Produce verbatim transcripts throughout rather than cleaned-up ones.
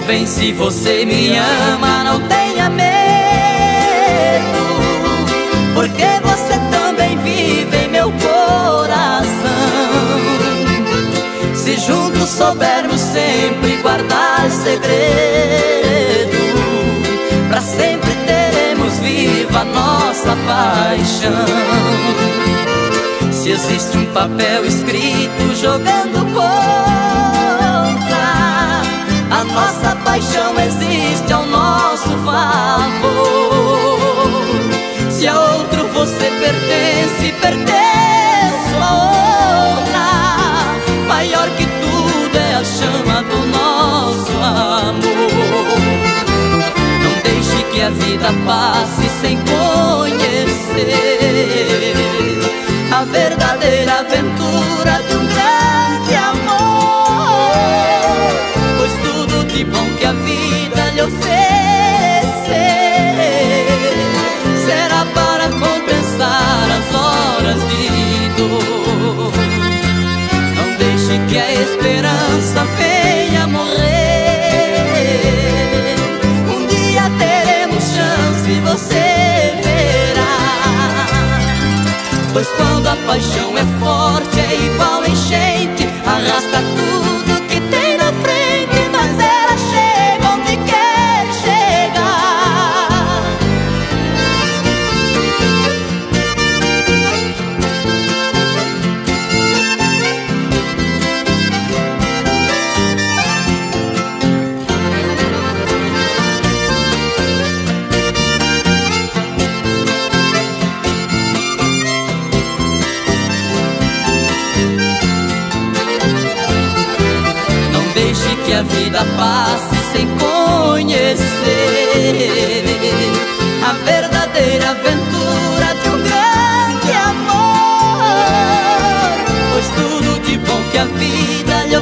bem, se você me ama, não tenha medo, porque você também vive em meu coração. Se juntos soubermos sempre guardar segredo, pra sempre teremos viva nossa paixão. Se existe um papel escrito jogando contra, a nossa paixão existe ao nosso favor. Se a outro você pertence, pertenço a outra. Maior que tudo é a chama do nosso amor. Não deixe que a vida passe sem conhecer a verdadeira aventura de um grande amor, pois tudo de bom que a vida lhe oferecer será para compensar as horas de dor. Não deixe que a esperança venha morrer. Um dia teremos chance e você verá, pois quando a paixão é forte é igual enchente, arrasta tudo que tem na frente, mas ela chega onde quer chegar. Deixe que a vida passe sem conhecer a verdadeira aventura de um grande amor, pois tudo de bom que a vida lhe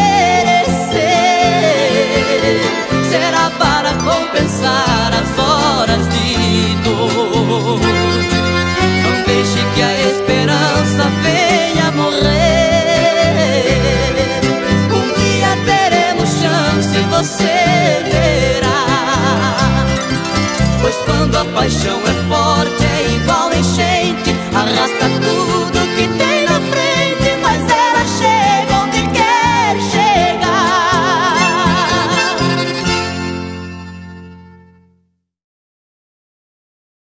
oferecer será para compensar as horas de dor. Não deixe que a esperança venha morrer. Você verá, pois quando a paixão é forte